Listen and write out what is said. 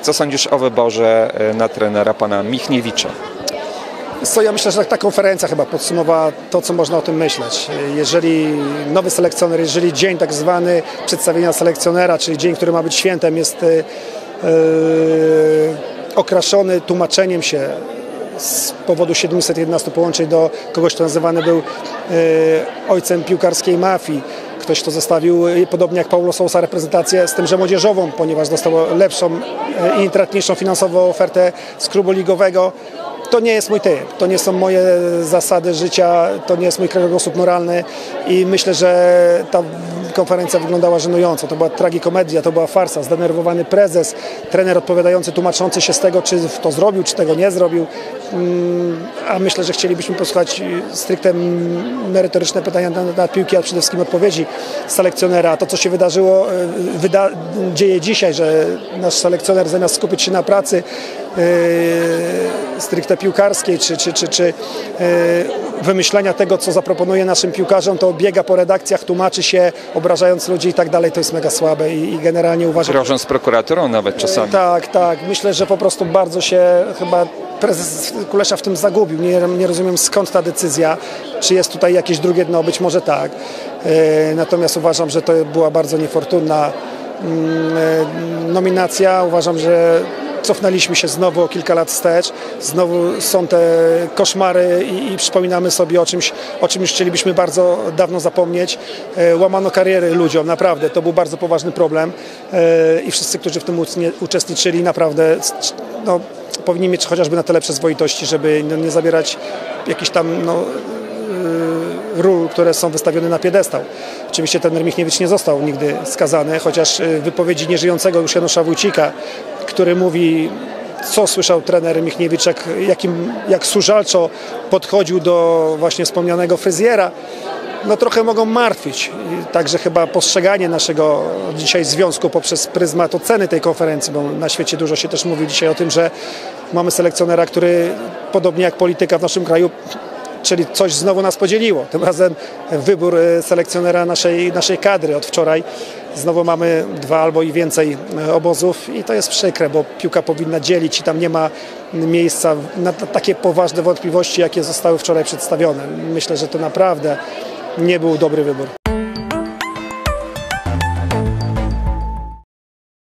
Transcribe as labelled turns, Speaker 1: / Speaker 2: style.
Speaker 1: Co sądzisz o wyborze na trenera pana Michniewicza?
Speaker 2: Ja myślę, że ta konferencja chyba podsumowała to, co można o tym myśleć. Jeżeli nowy selekcjoner, jeżeli dzień tak zwany przedstawienia selekcjonera, czyli dzień, który ma być świętem, jest okraszony tłumaczeniem się z powodu 711 połączeń do kogoś, kto nazywany był ojcem piłkarskiej mafii. Ktoś, kto zostawił, podobnie jak Paulo Sousa, reprezentację z tymże młodzieżową, ponieważ dostał lepszą i intratniejszą finansową ofertę z klubu ligowego. To nie jest mój typ, to nie są moje zasady życia, to nie jest mój kręgosłup moralny i myślę, że ta konferencja wyglądała żenująco. To była tragikomedia, to była farsa, zdenerwowany prezes, trener odpowiadający, tłumaczący się z tego, czy to zrobił, czy tego nie zrobił. A myślę, że chcielibyśmy posłuchać stricte merytoryczne pytania na piłki, a przede wszystkim odpowiedzi selekcjonera. To, co się wydarzyło, dzieje dzisiaj, że nasz selekcjoner zamiast skupić się na pracy stricte piłkarskiej, czy wymyślenia tego, co zaproponuje naszym piłkarzom, to biega po redakcjach, tłumaczy się, obrażając ludzi i tak dalej. To jest mega słabe i generalnie uważam...
Speaker 1: Grożąc z prokuraturą nawet czasami.
Speaker 2: Tak. Myślę, że po prostu bardzo się chyba prezes Kulesza w tym zagubił. Nie rozumiem, skąd ta decyzja. Czy jest tutaj jakieś drugie dno? Być może tak. Natomiast uważam, że to była bardzo niefortunna nominacja. Uważam, że cofnęliśmy się znowu o kilka lat wstecz, znowu są te koszmary i przypominamy sobie o czym już chcielibyśmy bardzo dawno zapomnieć. Łamano kariery ludziom, naprawdę, to był bardzo poważny problem i wszyscy, którzy w tym uczestniczyli, naprawdę powinni mieć chociażby na tyle przyzwoitości, żeby nie zabierać jakichś tam ról, które są wystawione na piedestał. Oczywiście trener Michniewicz nie został nigdy skazany, chociaż wypowiedzi nieżyjącego już Janusza Wójcika, który mówi, co słyszał trener Michniewicz, jak służalczo podchodził do właśnie wspomnianego fryzjera, trochę mogą martwić. Także chyba postrzeganie naszego dzisiaj związku poprzez pryzmat oceny tej konferencji, bo na świecie dużo się też mówi dzisiaj o tym, że mamy selekcjonera, który podobnie jak polityka w naszym kraju, czyli coś znowu nas podzieliło. Tym razem wybór selekcjonera naszej kadry od wczoraj. Znowu mamy 2 albo i więcej obozów i to jest przykre, bo piłka powinna dzielić i tam nie ma miejsca na takie poważne wątpliwości, jakie zostały wczoraj przedstawione. Myślę, że to naprawdę nie był dobry wybór.